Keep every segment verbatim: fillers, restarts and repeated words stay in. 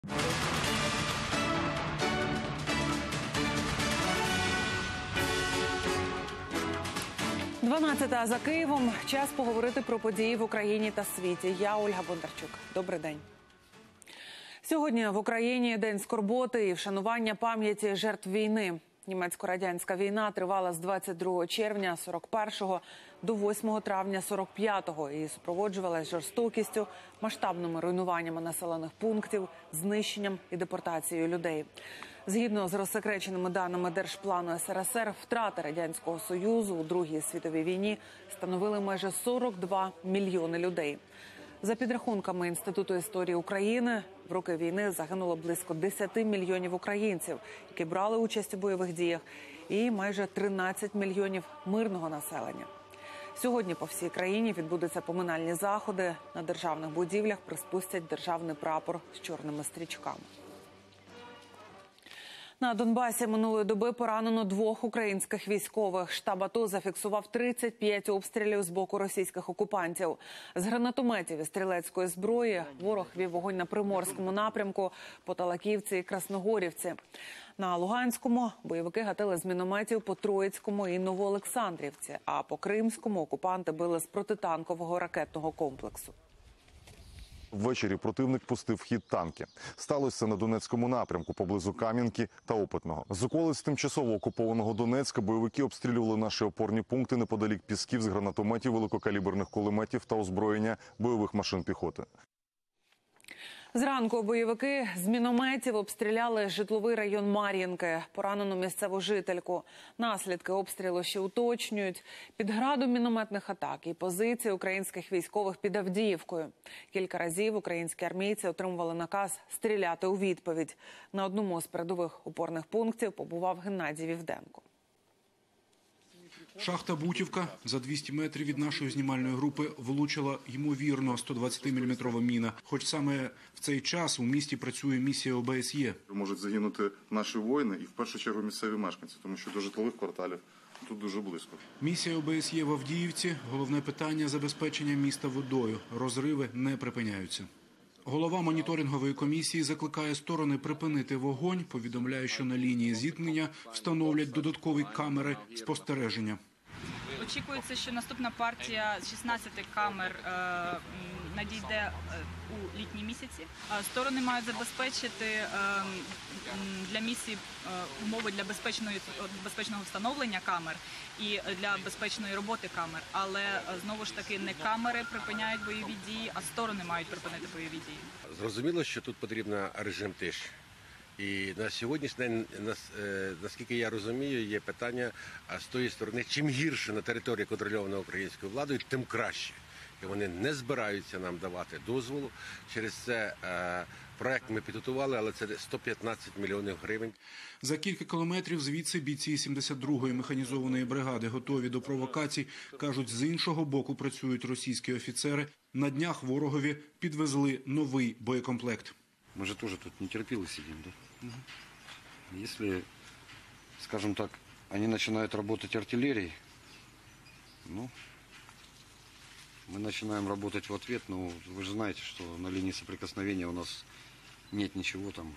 дванадцята за Києвом. Час поговорити про події в Україні та світі. Я Ольга Бондарчук. Добрий день. Сьогодні в Україні день скорботи і вшанування пам'яті жертв війни. Німецько-радянська війна тривала з двадцять другого червня сорок першого до восьмого травня сорок п'ятого і супроводжувалась жорстокістю, масштабними руйнуваннями населених пунктів, знищенням і депортацією людей. Згідно з розсекреченими даними Держплану ес ер ес ер, втрати Радянського Союзу у Другій світовій війні становили майже сорок два мільйони людей. За підрахунками Інституту історії України, в роки війни загинуло близько десяти мільйонів українців, які брали участь у бойових діях, і майже тринадцять мільйонів мирного населення. Сьогодні по всій країні відбудуться поминальні заходи. На державних будівлях приспустять державний прапор з чорними стрічками. На Донбасі минулої доби поранено двох українських військових. Штаб АТО зафіксував тридцять п'ять обстрілів з боку російських окупантів. З гранатометів і стрілецької зброї ворог вів вогонь на Приморському напрямку, по Талаківці і Красногорівці. На Луганському бойовики гатили з мінометів по Троїцькому і Новоолександрівці, а по Кримському окупанти били з протитанкового ракетного комплексу. Ввечері противник пустив в хід танки. Сталося це на Донецькому напрямку, поблизу Кам'янки та Опитного. З околиць тимчасово окупованого Донецька бойовики обстрілювали наші опорні пункти неподалік Пісків з гранатометів, великокаліберних кулеметів та озброєння бойових машин піхоти. Зранку бойовики з мінометів обстріляли житловий район Мар'їнки, поранену місцеву жительку. Наслідки обстрілу ще уточнюють. Під градом мінометних атак і позиції українських військових під Авдіївкою. Кілька разів українські армійці отримували наказ стріляти у відповідь. На одному з передових опорних пунктів побував Геннадій Вівденко. Шахта Бутівка за двісті метрів від нашої знімальної групи влучила, ймовірно, сто двадцятиміліметрова міна. Хоч саме в цей час у місті працює місія о бе ес є. Можуть загинути наші воїни і в першу чергу місцеві мешканці, тому що до житлових кварталів тут дуже близько. Місія о бе ес є в Авдіївці. Головне питання – забезпечення міста водою. Розриви не припиняються. Голова моніторингової комісії закликає сторони припинити вогонь, повідомляє, що на лінії зіткнення встановлять додаткові камери спостереження. Очікується, що наступна партія з шістнадцяти камер е, надійде е, у літні місяці. Сторони мають забезпечити е, для місії е, умови для безпечної, безпечного встановлення камер і для безпечної роботи камер. Але е, знову ж таки не камери припиняють бойові дії, а сторони мають припинити бойові дії. Зрозуміло, що тут потрібен режим тиші. І на сьогоднішній день, наскільки я розумію, є питання з тої сторони, чим гірше на території контрольованої українською владою, тим краще. І вони не збираються нам давати дозволу. Через це проект ми підготували, але це сто п'ятнадцять мільйонів гривень. За кілька кілометрів звідси бійці сімдесят другої механізованої бригади готові до провокацій. Кажуть, з іншого боку працюють російські офіцери. На днях ворогові підвезли новий боєкомплект. Мы же тоже тут не терпело сидим, да? Угу. Если, скажем так, они начинают работать артиллерией, ну, мы начинаем работать в ответ, но вы же знаете, что на линии соприкосновения у нас нет ничего там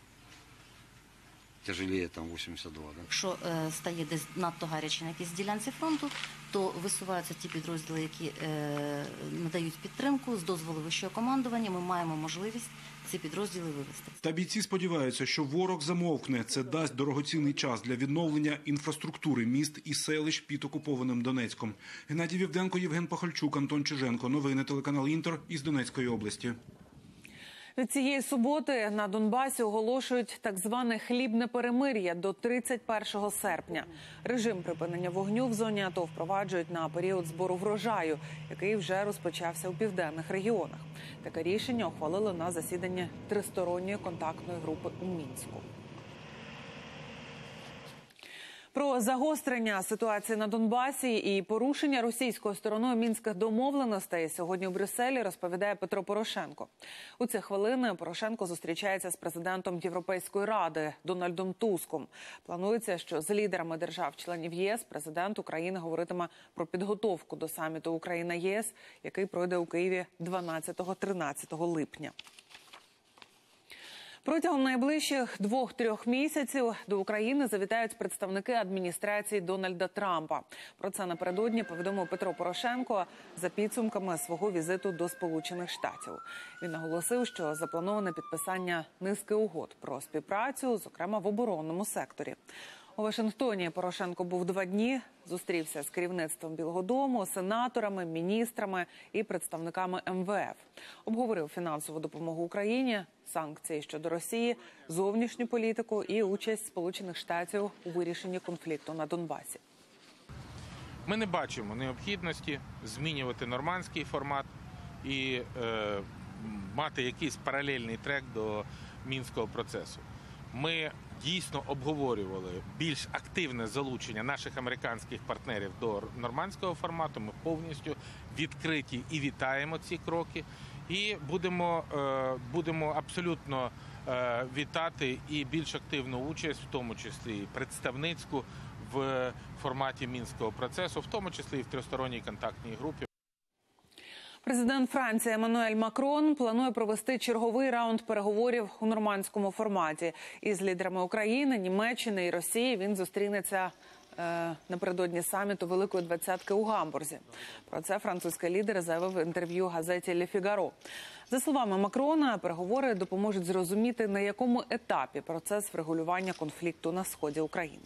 тяжелее там вісімдесят два, да? Якщо е, стає десь надто гаряче на якійсь ділянці фронту, то висуваються ті підрозділи, які е, надають підтримку з дозволу вищого командування. Ми маємо можливість ці підрозділи вивести. Та бійці сподіваються, що ворог замовкне. Це дасть дорогоцінний час для відновлення інфраструктури міст і селищ під окупованим Донецьком. Геннадій Вівденко, Євген Пахальчук, Антон Чиженко. Новини телеканал «Інтер» із Донецької області. Від цієї суботи на Донбасі оголошують так зване хлібне перемир'я до тридцять першого серпня. Режим припинення вогню в зоні АТО впроваджують на період збору врожаю, який вже розпочався у південних регіонах. Таке рішення ухвалили на засіданні тристоронньої контактної групи у Мінську. Про загострення ситуації на Донбасі і порушення російською стороною мінських домовленостей сьогодні у Брюсселі розповідає Петро Порошенко. У ці хвилини Порошенко зустрічається з президентом Європейської ради Дональдом Туском. Планується, що з лідерами держав-членів ЄС президент України говоритиме про підготовку до саміту Україна-ЄС, який пройде у Києві дванадцятого-тринадцятого липня. Протягом найближчих двох-трьох місяців до України завітають представники адміністрації Дональда Трампа. Про це напередодні повідомив Петро Порошенко за підсумками свого візиту до Сполучених Штатів. Він наголосив, що заплановане підписання низки угод про співпрацю, зокрема в оборонному секторі. У Вашингтоні Порошенко був два дні, зустрівся з керівництвом Білого дому, сенаторами, міністрами і представниками ем ве еф. Обговорив фінансову допомогу Україні, санкції щодо Росії, зовнішню політику і участь Сполучених Штатів у вирішенні конфлікту на Донбасі. Ми не бачимо необхідності змінювати нормандський формат і е, мати якийсь паралельний трек до мінського процесу. Ми дійсно обговорювали більш активне залучення наших американських партнерів до нормандського формату. Ми повністю відкриті і вітаємо ці кроки. І будемо, будемо абсолютно вітати і більш активну участь, в тому числі представницьку, в форматі мінського процесу, в тому числі і в тристоронній контактній групі. Президент Франції Еммануель Макрон планує провести черговий раунд переговорів у нормандському форматі. Із лідерами України, Німеччини і Росії він зустрінеться е, напередодні саміту Великої двадцятки у Гамбурзі. Про це французький лідер заявив в інтерв'ю газеті «Ле Фігаро». За словами Макрона, переговори допоможуть зрозуміти, на якому етапі процес врегулювання конфлікту на сході України.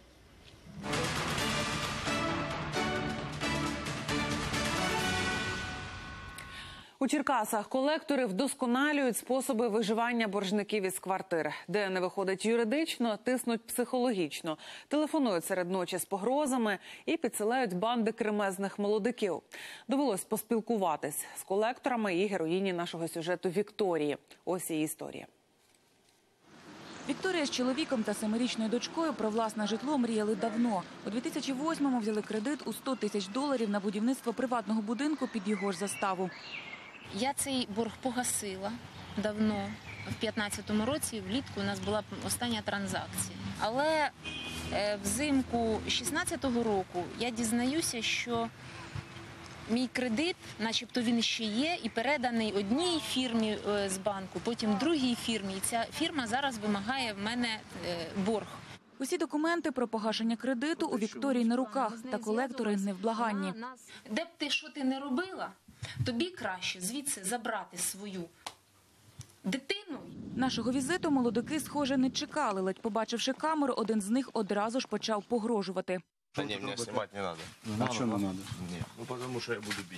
У Черкасах колектори вдосконалюють способи виживання боржників із квартир. Де не виходить юридично, тиснуть психологічно, телефонують серед ночі з погрозами і підсилають банди кремезних молодиків. Довелось поспілкуватись з колекторами і героїні нашого сюжету Вікторії. Ось її історія. Вікторія з чоловіком та семирічною дочкою про власне житло мріяли давно. У дві тисячі восьмому взяли кредит у сто тисяч доларів на будівництво приватного будинку під його ж заставу. Я цей борг погасила давно. В п'ятнадцятому році влітку у нас була остання транзакція. Але взимку шістнадцятого року я дізнаюся, що мій кредит, начебто він ще є, і переданий одній фірмі з банку, потім другій фірмі. І ця фірма зараз вимагає в мене борг. Усі документи про погашення кредиту у Вікторії на руках, та колектори невблаганні. Де б ти, що ти не робила, тобі краще звідси забрати свою дитину. Нашого візиту молодики, схоже, не чекали. Ледь побачивши камеру, один з них одразу ж почав погрожувати. Да не, меня снимать не надо. А что не надо? Нет, ну потому что я буду бить.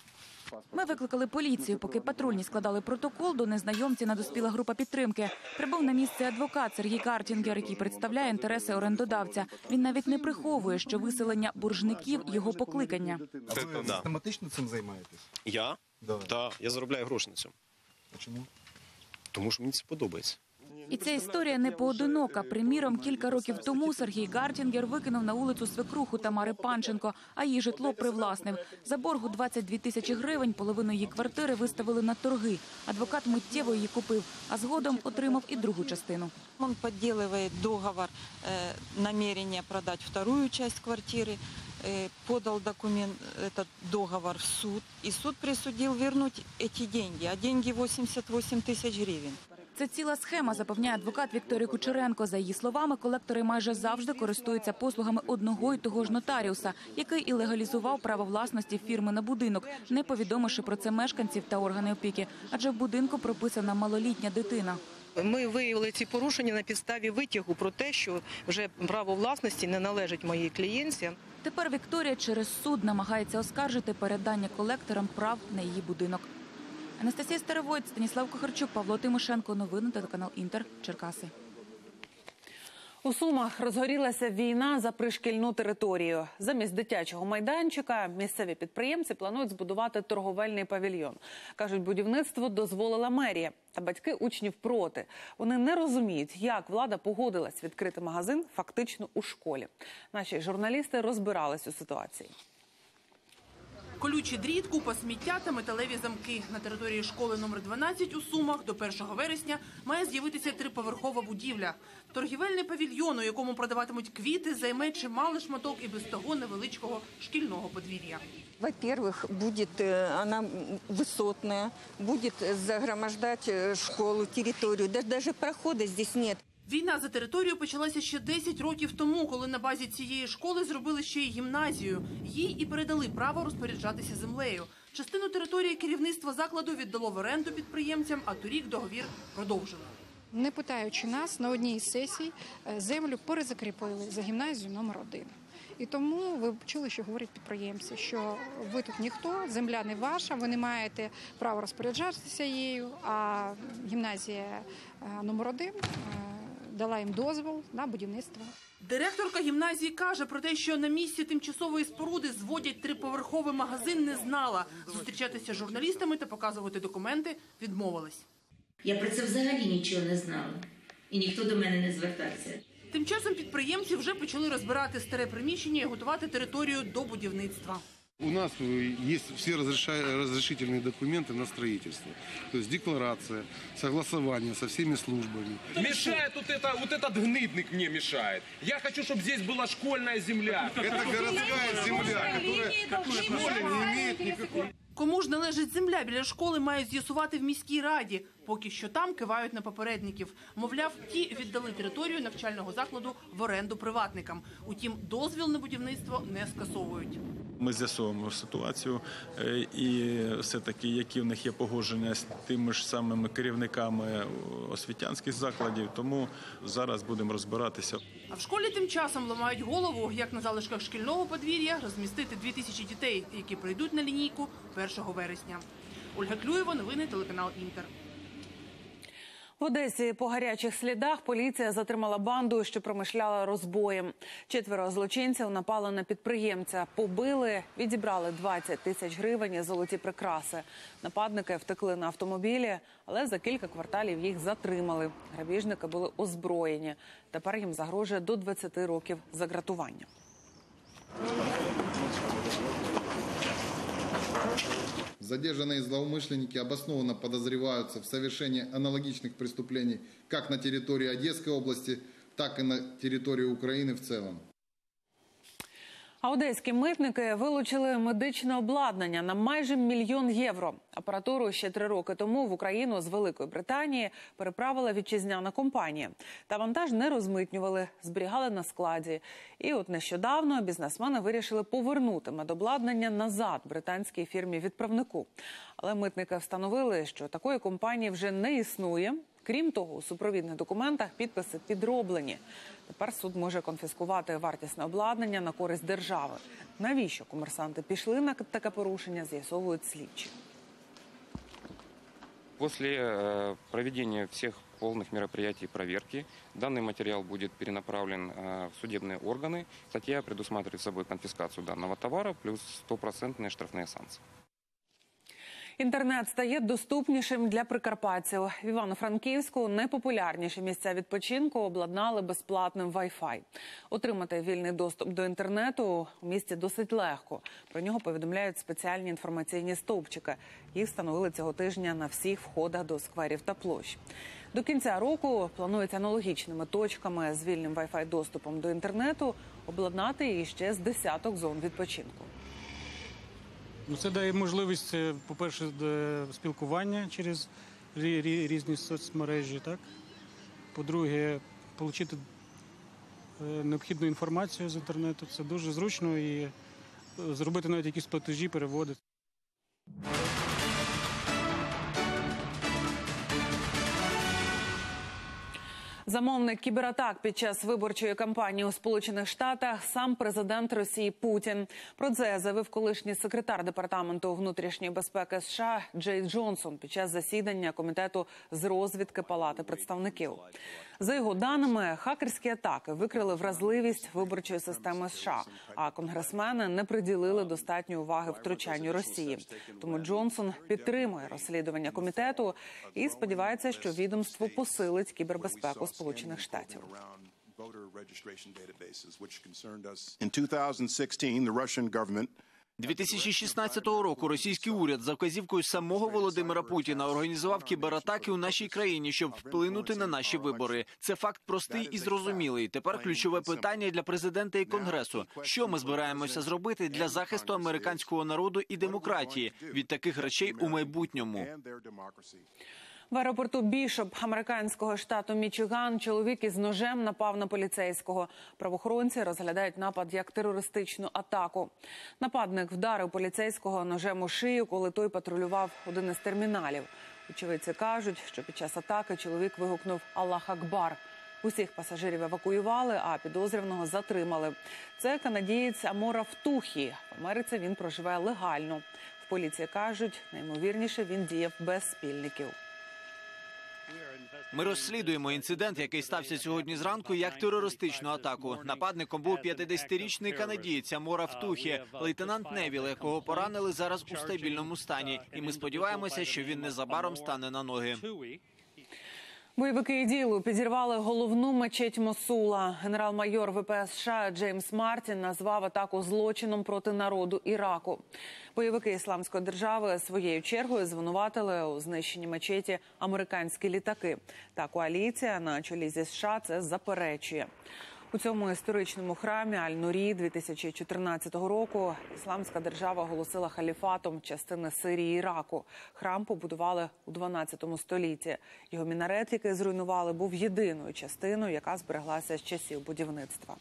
Ми викликали поліцію. Поки патрульні складали протокол, до незнайомця надоспіла група підтримки. Прибув на місце адвокат Сергій Гартінгер, який представляє інтереси орендодавця. Він навіть не приховує, що виселення боржників – його покликання. А ви Да. систематично цим займаєтесь? Я? Да. Да, я заробляю гроші на цьому. А чому? Тому що мені це подобається. І ця історія не поодинока. Приміром, кілька років тому Сергій Гартінгер викинув на вулицю свекруху Тамари Панченко, а її житло привласнив. За боргу двадцять дві тисячі гривень половину її квартири виставили на торги. Адвокат миттєво її купив, а згодом отримав і другу частину. Он подделывает договор, э, намерение продать вторую часть квартиры, э, подал документ, этот договор в суд, и суд присудил вернуть эти деньги, а деньги восемьдесят восемь тысяч гривен. Це ціла схема, запевняє адвокат Вікторії Кучеренко. За її словами, колектори майже завжди користуються послугами одного й того ж нотаріуса, який і легалізував право власності фірми на будинок, не повідомивши про це мешканців та органи опіки. Адже в будинку прописана малолітня дитина. Ми виявили ці порушення на підставі витягу про те, що вже право власності не належить моїй клієнтці. Тепер Вікторія через суд намагається оскаржити передання колекторам прав на її будинок. Анастасія Старовойт, Станіслав Кухарчук, Павло Тимошенко. Новини телеканал Інтер. Черкаси. У Сумах розгорілася війна за пришкільну територію. Замість дитячого майданчика місцеві підприємці планують збудувати торговельний павільйон. Кажуть, будівництво дозволила мерія. Та батьки учнів проти. Вони не розуміють, як влада погодилась відкрити магазин фактично у школі. Наші журналісти розбирались у ситуації. Колючий дріт, купа сміття та металеві замки. На території школи номер дванадцять у Сумах до першого вересня має з'явитися триповерхова будівля. Торгівельний павільйон, у якому продаватимуть квіти, займе чималий шматок і без того невеличкого шкільного подвір'я. Во-первых, будет она высотная, будет загромождать школу, территорию, даже, даже прохода здесь нет. Війна за територію почалася ще десять років тому, коли на базі цієї школи зробили ще й гімназію. Їй і передали право розпоряджатися землею. Частину території керівництво закладу віддало в оренду підприємцям, а торік договір продовжили. Не питаючи нас, на одній із сесій землю перезакріпили за гімназію номер один. І тому ви чули, що говорять підприємці, що ви тут ніхто, земля не ваша, ви не маєте права розпоряджатися її, а гімназія номер один дала їм дозвіл на будівництво. Директорка гімназії каже про те, що на місці тимчасової споруди зводять триповерховий магазин, не знала. Зустрічатися з журналістами та показувати документи відмовилась. Я про це взагалі нічого не знала. І ніхто до мене не звертався. Тим часом підприємці вже почали розбирати старе приміщення і готувати територію до будівництва. У нас есть все разрешительные документы на строительство. То есть декларация, согласование со всеми службами. Мешает вот, это, вот этот гнидник мне мешает. Я хочу, чтобы здесь была школьная земля. Это городская земля, которая школе не имеет никакой... Кому ж належить земля біля школи, мають з'ясувати в міській раді. Поки що там кивають на попередників. Мовляв, ті віддали територію навчального закладу в оренду приватникам. Утім, дозвіл на будівництво не скасовують. Ми з'ясовуємо ситуацію і все-таки, які в них є погодження з тими ж самими керівниками освітянських закладів, тому зараз будемо розбиратися. А в школі тим часом ламають голову, як на залишках шкільного подвір'я розмістити дві тисячі дітей, які прийдуть на лінійку першого вересня. Ольга Клюєва, новини, телеканал «Інтер». В Одесі по гарячих слідах поліція затримала банду, що промишляла розбоєм. Четверо злочинців напали на підприємця, побили, відібрали двадцять тисяч гривень і золоті прикраси. Нападники втекли на автомобілі, але за кілька кварталів їх затримали. Грабіжники були озброєні. Тепер їм загрожує до двадцяти років за ґратування. Задержанные злоумышленники обоснованно подозреваются в совершении аналогичных преступлений как на территории Одесской области, так и на территории Украины в целом. А одеські митники вилучили медичне обладнання на майже мільйон євро. Апаратуру ще три роки тому в Україну з Великої Британії переправила вітчизняна компанія. Та вантаж не розмитнювали, зберігали на складі. І от нещодавно бізнесмени вирішили повернути медобладнання назад британській фірмі-відправнику. Але митники встановили, що такої компанії вже не існує. Крім того, у супровідних документах підписи підроблені. Тепер суд може конфіскувати вартісне обладнання на користь держави. Навіщо комерсанти пішли на таке порушення, з'ясовують слідчі. После проведения всех полных мероприятий проверки данный материал будет перенаправлен в судебные органы. Статья предусматривает собой конфискацию данного товара плюс стопроцентные штрафные санкции. Інтернет стає доступнішим для прикарпатців. В Івано-Франківську найпопулярніші місця відпочинку обладнали безплатним Wi-Fi. Отримати вільний доступ до інтернету у місті досить легко. Про нього повідомляють спеціальні інформаційні стовпчики. Їх встановили цього тижня на всіх входах до скверів та площ. До кінця року планують аналогічними точками з вільним Wi-Fi доступом до інтернету обладнати іще з десяток зон відпочинку. Ну, це дає можливість, по-перше, спілкування через різні соцмережі, так? По-друге, отримати необхідну інформацію з інтернету. Це дуже зручно і зробити навіть якісь платежі, переводи. Замовник кібератак під час виборчої кампанії у Сполучених Штатах – сам президент Росії Путін. Про це заявив колишній секретар Департаменту внутрішньої безпеки США Джей Джонсон під час засідання Комітету з розвідки Палати представників. За його даними, хакерські атаки викрили вразливість виборчої системи США, а конгресмени не приділили достатньо уваги втручанню Росії. Тому Джонсон підтримує розслідування комітету і сподівається, що відомство посилить кібербезпеку Сполучених Штатів. In two thousand sixteen, the Russian government дві тисячі шістнадцятого року російський уряд за вказівкою самого Володимира Путіна організував кібератаки у нашій країні, щоб вплинути на наші вибори. Це факт простий і зрозумілий. Тепер ключове питання для президента і Конгресу. Що ми збираємося зробити для захисту американського народу і демократії від таких речей у майбутньому? В аеропорту Бішоп американського штату Мічиган чоловік із ножем напав на поліцейського. Правоохоронці розглядають напад як терористичну атаку. Нападник вдарив поліцейського ножем у шию, коли той патрулював один із терміналів. Очевидці кажуть, що під час атаки чоловік вигукнув «Аллах Акбар». Усіх пасажирів евакуювали, а підозрюваного затримали. Це канадієць Амора Втухі. В Америці він проживає легально. В поліції кажуть, найімовірніше він діяв без спільників. Ми розслідуємо інцидент, який стався сьогодні зранку, як терористичну атаку. Нападником був п'ятдесятирічний канадієць Амора Втухі, лейтенант Невіл, якого поранили зараз у стабільному стані. І ми сподіваємося, що він незабаром стане на ноги. Бойовики ІДІЛу підірвали головну мечеть Мосула. Генерал-майор ВПС США Джеймс Мартін назвав атаку злочином проти народу Іраку. Бойовики Ісламської держави своєю чергою звинуватили у знищенні мечеті американські літаки. Та коаліція на чолі зі США це заперечує. У цьому історичному храмі Аль-Нурі дві тисячі чотирнадцятого року Ісламська держава оголосила халіфатом частини Сирії і Іраку. Храм побудували у дванадцятому столітті. Його мінарет, який зруйнували, був єдиною частиною, яка збереглася з часів будівництва.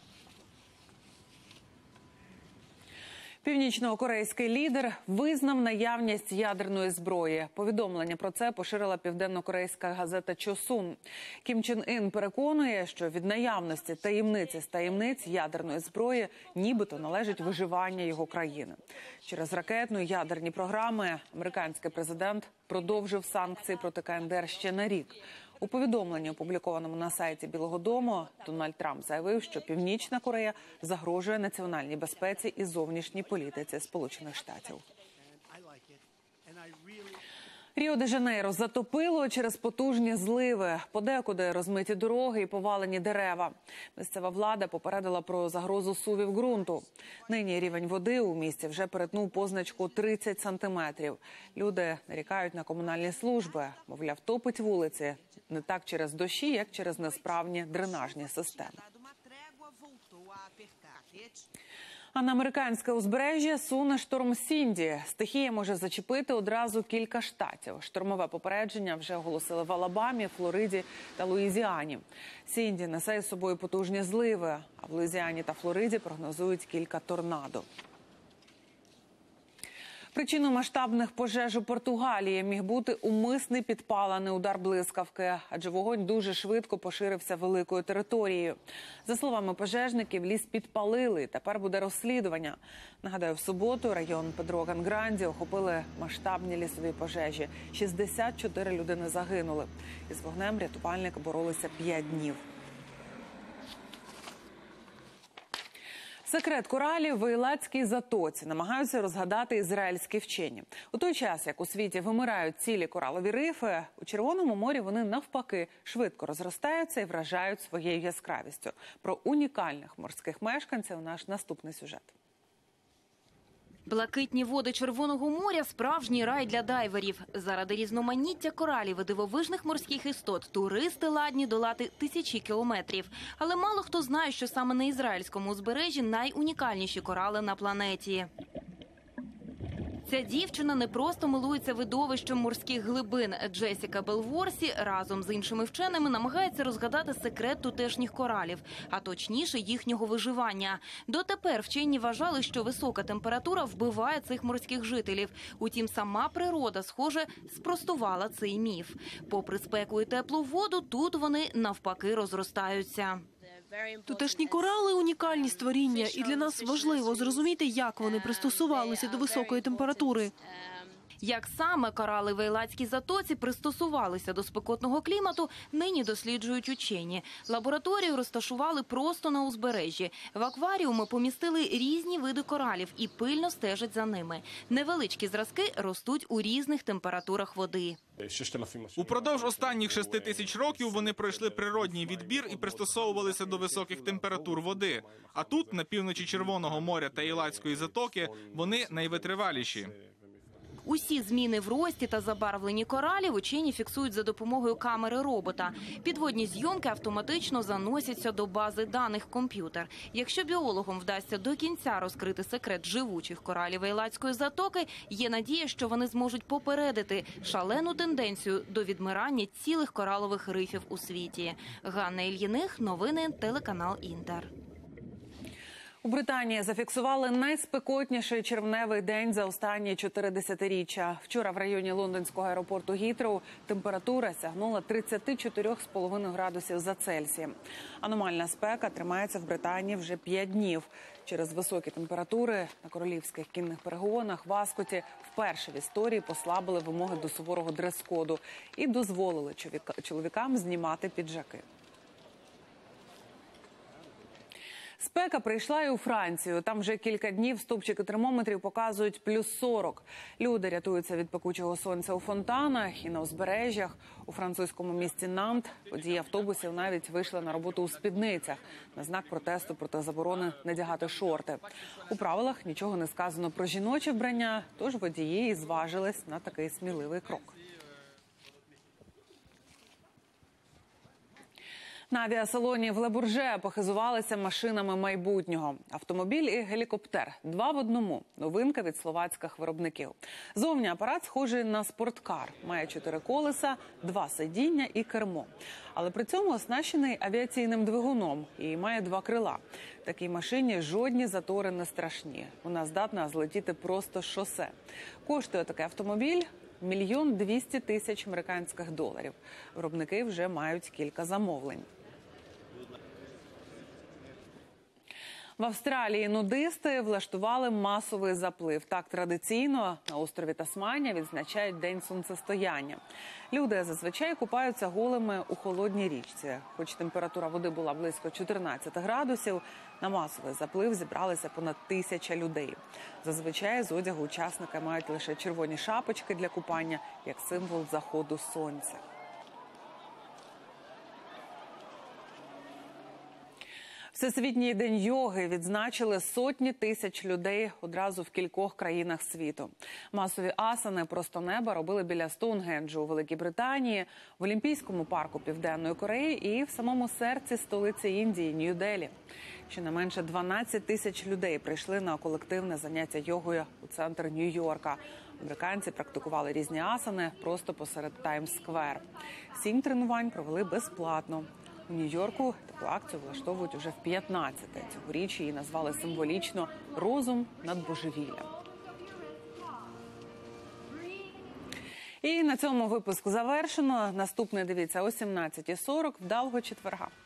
Північно-корейський лідер визнав наявність ядерної зброї. Повідомлення про це поширила південно-корейська газета «Чосун». Кім Чен Ін переконує, що від наявності таємниці з таємниць ядерної зброї нібито належить виживання його країни. Через ракетну і ядерні програми американський президент продовжив санкції проти КНДР ще на рік. У повідомленні, опублікованому на сайті Білого дому, Дональд Трамп заявив, що Північна Корея загрожує національній безпеці і зовнішній політиці Сполучених Штатів. Ріо-де-Жанейро затопило через потужні зливи. Подекуди розмиті дороги і повалені дерева. Місцева влада попередила про загрозу сувів ґрунту. Нині рівень води у місті вже перетнув позначку тридцять сантиметрів. Люди нарікають на комунальні служби. Мовляв, топить вулиці не так через дощі, як через несправні дренажні системи. А на американське узбережжя суне шторм Сінді. Стихія може зачепити одразу кілька штатів. Штормове попередження вже оголосили в Алабамі, Флориді та Луїзіані. Сінді несе із собою потужні зливи, а в Луїзіані та Флориді прогнозують кілька торнадо. Причиною масштабних пожеж у Португалії міг бути умисний підпалений удар блискавки, адже вогонь дуже швидко поширився великою територією. За словами пожежників, ліс підпалили, тепер буде розслідування. Нагадаю, в суботу район Педро-Ган-Гранді охопили масштабні лісові пожежі. шістдесят чотири людини загинули. Із вогнем рятувальники боролися п'ять днів. Секрет коралів в Ейладській затоці намагаються розгадати ізраїльські вчені. У той час, як у світі вимирають цілі коралові рифи, у Червоному морі вони навпаки швидко розростаються і вражають своєю яскравістю. Про унікальних морських мешканців наш наступний сюжет. Блакитні води Червоного моря – справжній рай для дайверів. Заради різноманіття коралів і дивовижних морських істот туристи ладні долати тисячі кілометрів. Але мало хто знає, що саме на ізраїльському узбережжі найунікальніші корали на планеті. Ця дівчина не просто милується видовищем морських глибин. Джесіка Белворсі разом з іншими вченими намагається розгадати секрет тутешніх коралів, а точніше їхнього виживання. Дотепер вчені вважали, що висока температура вбиває цих морських жителів. Утім, сама природа, схоже, спростувала цей міф. Попри спеку і теплу воду, тут вони навпаки розростаються. Тутешні корали – унікальні створіння, і для нас важливо зрозуміти, як вони пристосувалися до високої температури. Як саме корали в Ейлатській затоці пристосувалися до спекотного клімату, нині досліджують учені. Лабораторію розташували просто на узбережжі. В акваріуми помістили різні види коралів і пильно стежать за ними. Невеличкі зразки ростуть у різних температурах води. Упродовж останніх шести тисяч років вони пройшли природній відбір і пристосовувалися до високих температур води. А тут, на півночі Червоного моря та Ейлатської затоки, вони найвитриваліші. Усі зміни в рості та забарвленні коралів учені фіксують за допомогою камери робота. Підводні зйомки автоматично заносяться до бази даних комп'ютер. Якщо біологам вдасться до кінця розкрити секрет живучих коралів Ейлатської затоки, є надія, що вони зможуть попередити шалену тенденцію до відмирання цілих коралових рифів у світі. Ганна Ільїних, новини, телеканал Інтер. У Британії зафіксували найспекотніший червневий день за останні чотири десятиріччя. Вчора в районі лондонського аеропорту Гітроу температура сягнула тридцять чотири з половиною градусів за Цельсієм. Аномальна спека тримається в Британії вже п'ять днів. Через високі температури на королівських кінних перегонах в Аскоті вперше в історії послабили вимоги до суворого дрес-коду і дозволили чоловікам знімати піджаки. Спека прийшла і у Францію. Там вже кілька днів стовпчики термометрів показують плюс сорок. Люди рятуються від пекучого сонця у фонтанах і на узбережжях. У французькому місті Нант водії автобусів навіть вийшли на роботу у спідницях на знак протесту проти заборони надягати шорти. У правилах нічого не сказано про жіноче вбрання, тож водії і зважились на такий сміливий крок. На авіасалоні в Ле-Бурже похизувалися машинами майбутнього. Автомобіль і гелікоптер – два в одному. Новинка від словацьких виробників. Зовні апарат схожий на спорткар. Має чотири колеса, два сидіння і кермо. Але при цьому оснащений авіаційним двигуном і має два крила. Такій машині жодні затори не страшні. Вона здатна злетіти просто з шосе. Коштує такий автомобіль мільйон двісті тисяч американських доларів. Виробники вже мають кілька замовлень. В Австралії нудисти влаштували масовий заплив. Так традиційно на острові Тасманія відзначають День сонцестояння. Люди зазвичай купаються голими у холодній річці. Хоч температура води була близько чотирнадцяти градусів, на масовий заплив зібралися понад тисяча людей. Зазвичай з одягу учасники мають лише червоні шапочки для купання, як символ заходу сонця. Всесвітній день йоги відзначили сотні тисяч людей одразу в кількох країнах світу. Масові асани просто неба робили біля Стоунхенджу у Великій Британії, в Олімпійському парку Південної Кореї і в самому серці столиці Індії – Нью-Делі. Щонайменше дванадцять тисяч людей прийшли на колективне заняття йогою у центр Нью-Йорка. Американці практикували різні асани просто посеред Таймс-сквер. Сім тренувань провели безплатно. У Нью-Йорку таку акцію влаштовують уже в п'ятнадцяте. Цьогоріч її назвали символічно «Розум над божевіллям». І на цьому випуск завершено. Наступний дивіться о сімнадцятій сорок. Вдалого четверга.